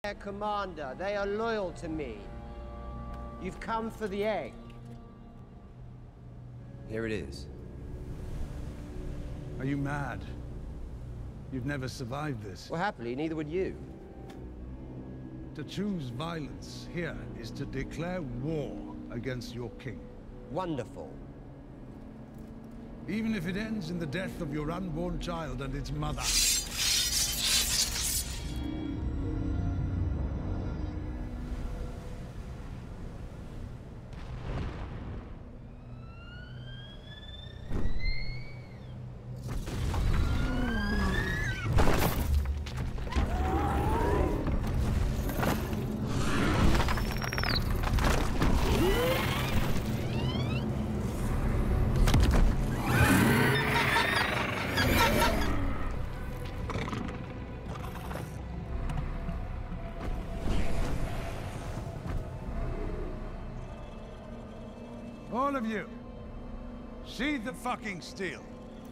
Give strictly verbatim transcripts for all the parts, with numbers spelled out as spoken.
Their commander. They are loyal to me. You've come for the egg. Here it is. Are you mad? You'd never survive this. Well, happily, neither would you. To choose violence here is to declare war against your king. Wonderful. Even if it ends in the death of your unborn child and its mother. All of you, sheathe the fucking steel.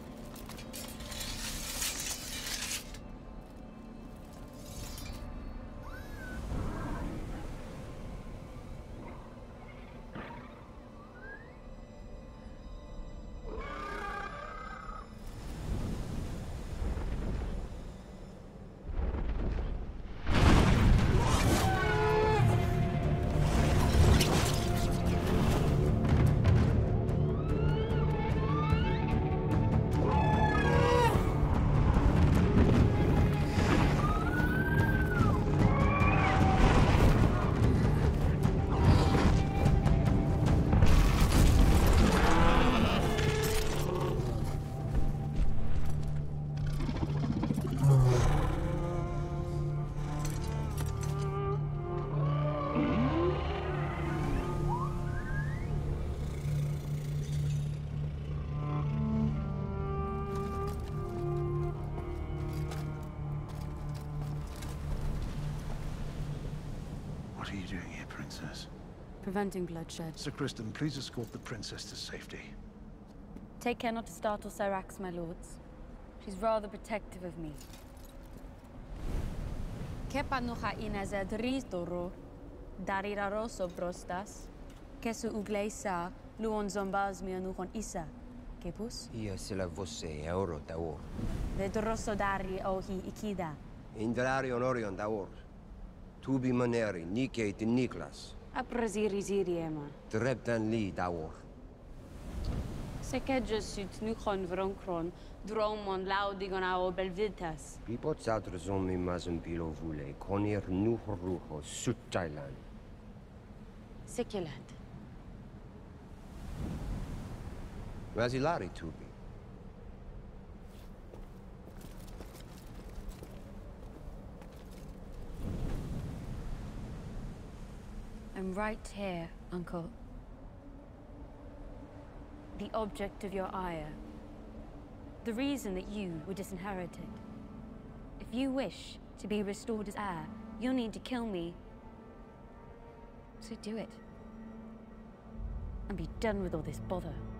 What are you doing here, Princess? Preventing bloodshed. Sir Criston, please escort the princess to safety. Take care not to startle Syrax, my lords. She's rather protective of me. Kepa nucha ineze dris doro, darira roso brostas, kesu ugleisa, luon zombaz mi anuchon isa. Kepus? Ia sila vosse euro daor. Vedroso dari ohi ikida. Indrari onorion daor. Tubi maneri, Nike de Niklas. Apraziri ziriema. Dreptan li daor. Sekedje sut nuchon vronkron, dromon laudigon ao belvitas. Pipot zatr zomi mazem bilo vule, konir nuhruho suttailan. Sekeland. Vasilari tubi. I'm right here, Uncle. The object of your ire. The reason that you were disinherited. If you wish to be restored as heir, you'll need to kill me. So do it. And be done with all this bother.